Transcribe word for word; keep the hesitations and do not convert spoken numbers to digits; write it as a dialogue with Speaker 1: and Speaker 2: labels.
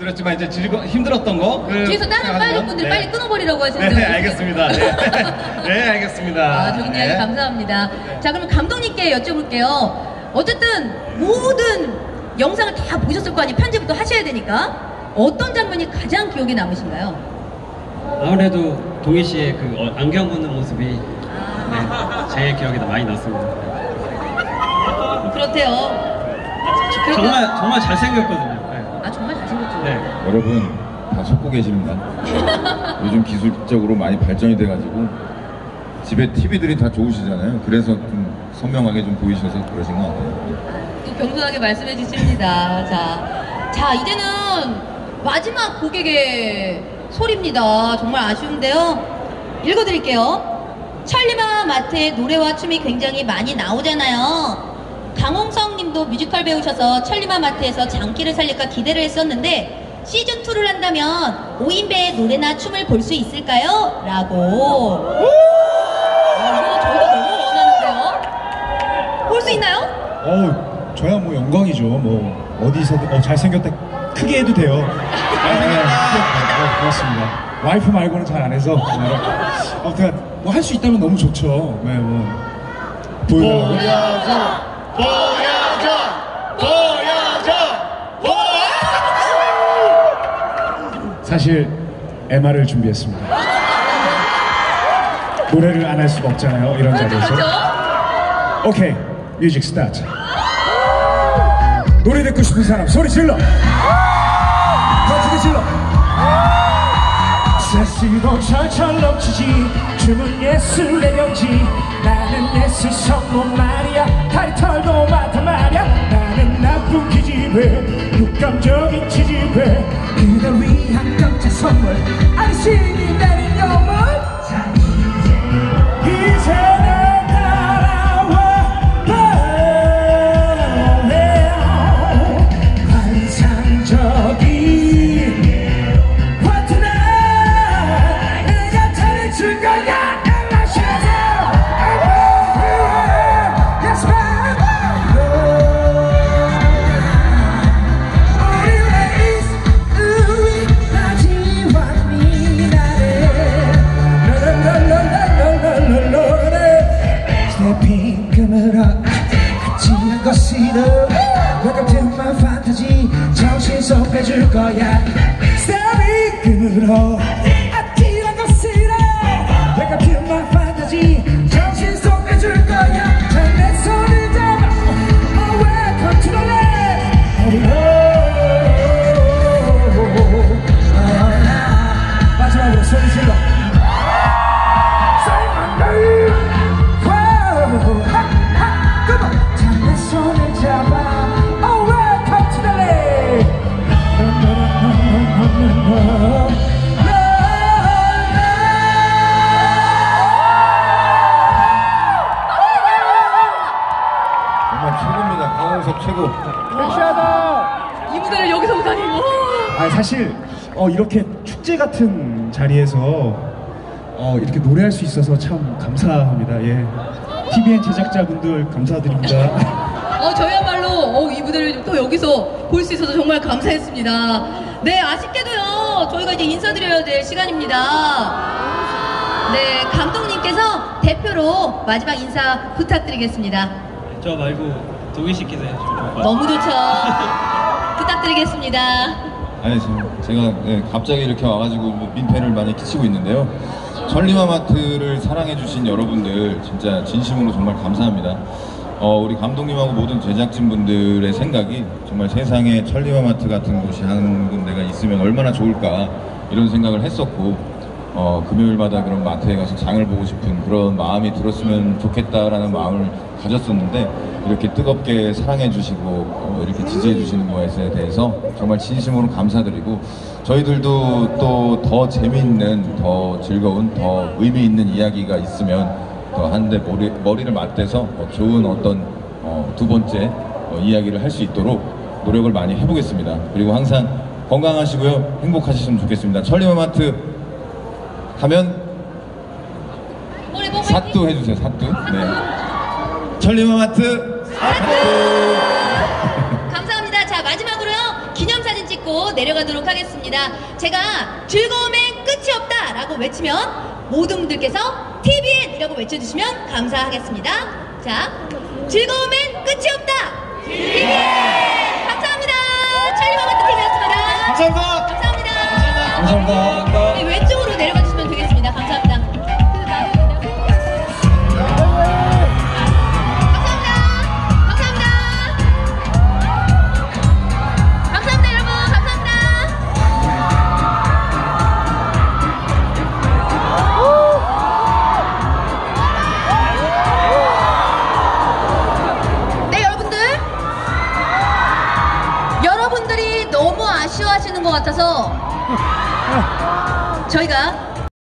Speaker 1: 힘들었지만 이제 즐거 힘들었던 거. 그,
Speaker 2: 뒤에서 다른 빨리 분들 네. 빨리 끊어버리라고 하시는데.
Speaker 1: 네, 알겠습니다. 네, 네 알겠습니다.
Speaker 2: 아, 좋은 이야기
Speaker 1: 네.
Speaker 2: 감사합니다. 자, 그럼 감독님께 여쭤볼게요. 어쨌든 모든 영상을 다 보셨을 거 아니에요. 편집도 하셔야 되니까. 어떤 장면이 가장 기억에 남으신가요?
Speaker 3: 아무래도 동희 씨의 그 어, 안경 벗는 모습이 네, 제일 기억에 많이 남습니다.
Speaker 2: 그렇대요.
Speaker 3: 정말 정말 잘생겼거든요. 네.
Speaker 2: 아, 정말 잘생겼죠.
Speaker 3: 네.
Speaker 4: 여러분 다 속고 계십니다. 요즘 기술적으로 많이 발전이 돼가지고 집에 티비들이 다 좋으시잖아요. 그래서 좀 선명하게 좀 보이셔서 그러신 것 같아요.
Speaker 2: 또 겸손하게 말씀해 주십니다. 자, 자 이제는 마지막 고객의 소리입니다. 정말 아쉬운데요. 읽어드릴게요. 천리마 마트의 노래와 춤이 굉장히 많이 나오잖아요. 강홍성 님도 뮤지컬 배우셔서 천리마 마트에서 장기를 살릴까 기대를 했었는데 시즌이를 한다면 오인배의 노래나 춤을 볼 수 있을까요? 라고. 아, 이거 저희가 너무 원하는데요. 볼 수 있나요?
Speaker 5: 어우, 저야 뭐 영광이죠. 뭐 어디서든 어, 잘생겼다 크게 해도 돼요. 잘생겼다. 네, 고맙습니다. 와이프 말고는 잘 안 해서. 네. 아무튼 뭐 할 수 있다면 너무 좋죠. 네, 뭐 보여달라고.
Speaker 1: 보여줘, 보여줘, 보여줘, 보여줘.
Speaker 5: 사실 엠알을 준비했습니다. 노래를 안 할 수가 없잖아요. 이런 자리에서. 오케이, 뮤직 스타트. 노래 듣고 싶은 사람 소리 질러. 더 질러. 세시도 철철 넘치지. 춤은 예술의 명지. 나는 예술 성공 말이야. 타이틀도 맡아 말이야. 나는 나쁜 기집애 육감적인 지집애. 그댈 위한 깜짝 선물 안심이 내린 영물. 이제 날 따라와 환상적인 What tonight 내가 잘해줄 거야. 지난 것이로 Welcome to my fantasy 정신 속 빼줄 거야 스타빅으로 아찔한 것이로 Welcome to my fantasy 정신 속 빼줄 거야 자 내 손을 잡아 Oh welcome to the land 마지막으로 소리 질러 Say my name 손을 잡아 Oh welcome to the land
Speaker 4: 정말 최고입니다. 강홍석 최고.
Speaker 2: 이 무대를 여기서 보다니.
Speaker 5: 아 사실 어, 이렇게 축제 같은 자리에서 어, 이렇게 노래할 수 있어서 참 감사합니다. 예. 티비엔 제작자분들 감사드립니다.
Speaker 2: 어, 저희야말로 어, 이 무대를 또 여기서 볼 수 있어서 정말 감사했습니다. 네, 아쉽게도요. 저희가 이제 인사드려야 될 시간입니다. 네, 감독님께서 대표로 마지막 인사 부탁드리겠습니다.
Speaker 3: 저 말고 동희 씨께서 해주시면 좋을 것 같아요.
Speaker 2: 너무 좋죠. 부탁드리겠습니다.
Speaker 4: 아니 지금 제가 네, 갑자기 이렇게 와가지고 민폐를 많이 끼치고 있는데요. 천리마마트를 사랑해주신 여러분들 진짜 진심으로 정말 감사합니다. 어, 우리 감독님하고 모든 제작진분들의 생각이 정말 세상에 천리마마트 같은 곳이 한 군데가 있으면 얼마나 좋을까 이런 생각을 했었고 어, 금요일마다 그런 마트에 가서 장을 보고 싶은 그런 마음이 들었으면 좋겠다라는 마음을 가졌었는데 이렇게 뜨겁게 사랑해주시고 어, 이렇게 지지해주시는 것에 대해서 정말 진심으로 감사드리고 저희들도 또 더 재미있는, 더 즐거운, 더 의미 있는 이야기가 있으면 더 한 대 머리, 머리를 맞대서 어, 좋은 어떤 어, 두 번째 어, 이야기를 할 수 있도록 노력을 많이 해보겠습니다. 그리고 항상 건강하시고요, 행복하셨으면 좋겠습니다. 천리마마트 하면 사뚜 해주세요. 사뚜. 네. 천리마마트 사뚜.
Speaker 2: 감사합니다. 자, 마지막으로요. 기념사진 찍고 내려가도록 하겠습니다. 제가 즐거움엔 끝이 없다 라고 외치면 모든 분들께서 티비엔이라고 외쳐주시면 감사하겠습니다. 자, 즐거움엔 끝이 없다! 티비엔! 감사합니다. 찰리마마트 티비였습니다.
Speaker 1: 감사합니다.
Speaker 2: 감사합니다.
Speaker 3: 감사합니다.
Speaker 2: 네, 왼쪽으로 내려가 주시면 되겠습니다. 감사합니다. 감사합니다. 감사합니다. 감사합니다, 여러분. 감사합니다. 네, 여러분들. 여러분들이 너무 아쉬워하시는 것 같아서 저희가